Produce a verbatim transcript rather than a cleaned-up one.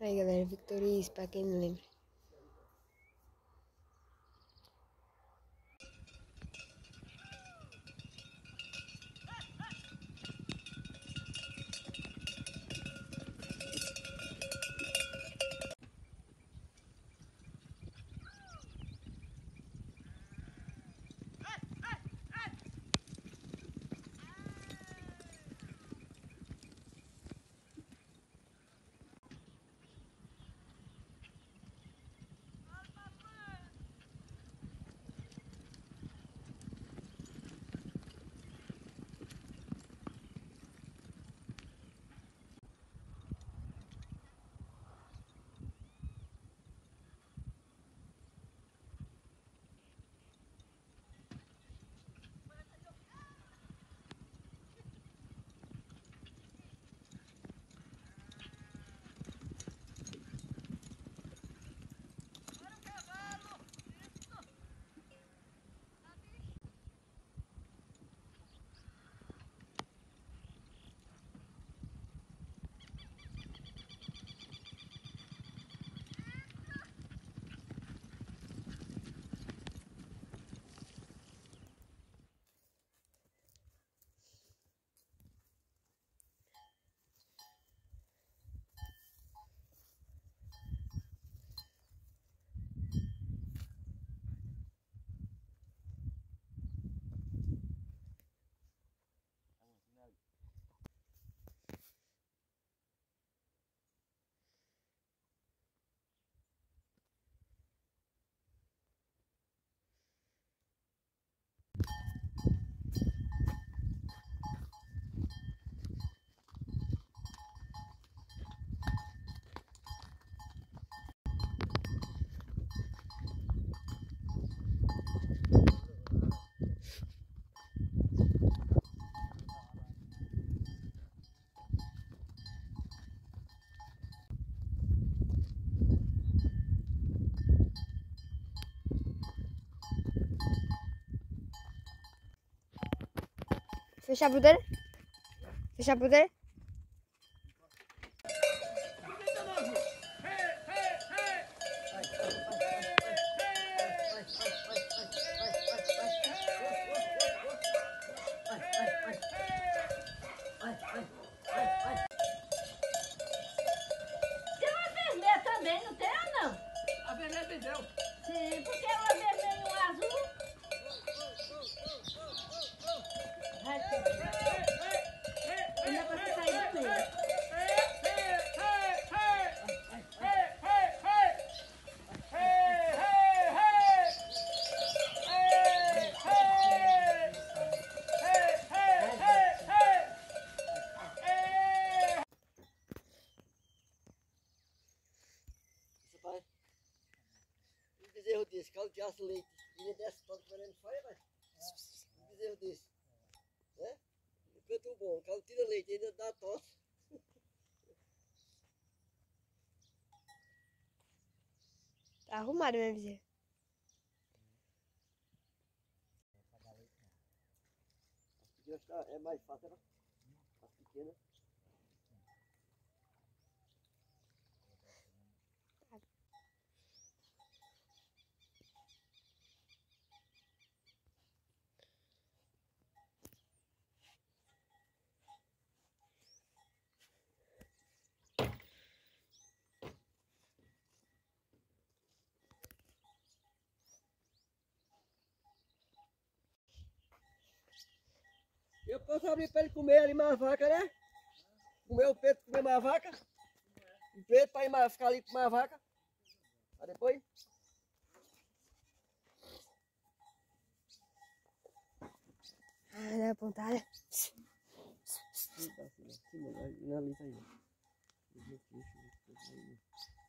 Aí galera, Victoria, pra quem não lembra. Fechar a puteira? Fechar a puteira? Tem uma vermelha também, não tem ou não? A vermelha vendeu. Sim, porque uma vermelha e um azul. Vai ter. Ainda pra você sair do meio. Um bezerro desse, caldeasse leite, ele desce todo querendo fora, mas um bezerro desse, né? Enquanto o bom, o caldo tira leite, ainda dá tosse. Tá arrumado, minha vizinha. As pequenas é mais fácil, né? As pequenas. Eu posso abrir para ele comer ali mais vaca, né? Comer o peito, comer mais vaca. O peito para ir mais, ficar ali com mais vaca. Para depois. Ah, dá pontada. Sim, tá assim, sim, analisa aí.